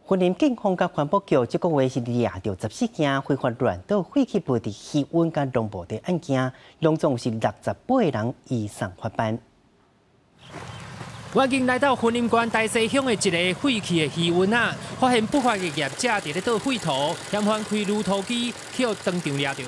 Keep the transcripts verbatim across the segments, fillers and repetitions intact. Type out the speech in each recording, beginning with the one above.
云林警方甲环保局这个月是抓到十四件非法乱倒废弃物的气温甲浓度的案件，拢总是六十八个人以上发办。 我经来到云林县大西乡的一个废弃的渔温啊，发现不法的业者伫咧倒废土，嫌犯开路土机去当场抓到。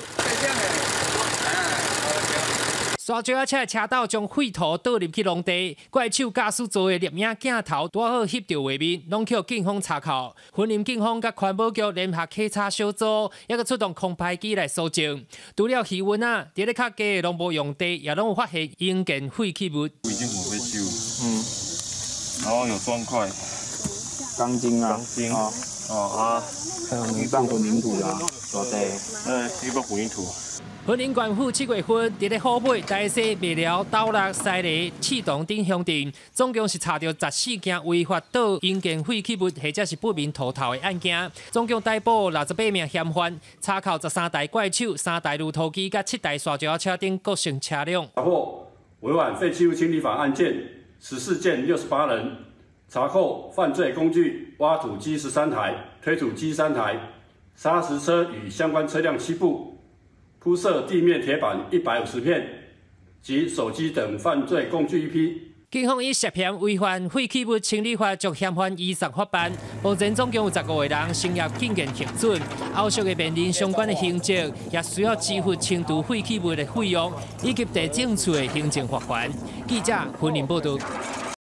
沙石车车道将废土倒入去农地，怪手驾驶座的摄影镜头拄好翕到画面，拢去警方查扣。云林警方甲环保局联合稽查小组，也个出动空拍机来搜证。除了渔温啊，伫咧较低的农牧用地，也拢有发现应件废弃物。 已经五被修，嗯，然后有砖块、 钢筋啊， 钢筋哦哦啊， 还有泥棒混凝土啦，对对， 呃，一个混凝土。 云林县府七月份伫咧虎尾、大溪、麦寮、斗六、西里、启东等乡镇，总共是查到十四件违法倒应件废弃物或者是不明涂头的案件，总共逮捕六十八名嫌犯，查扣十三台怪手、三台路土机、甲七台沙石车等各型车辆。 查获违反废弃物清理法案件十四件六十八人，查扣犯罪工具挖土机十三台、推土机三台、砂石车与相关车辆七部。铺设地面铁板一百五十片及手机等犯罪工具一批。 警方以涉嫌违反废弃物清理法，将嫌犯移送法办。目前总共有十五个人成业警验核准，后续的面临相关的刑责，也需要支付清除废弃物的费用，以及地政处的行政罚款。记者云林报道。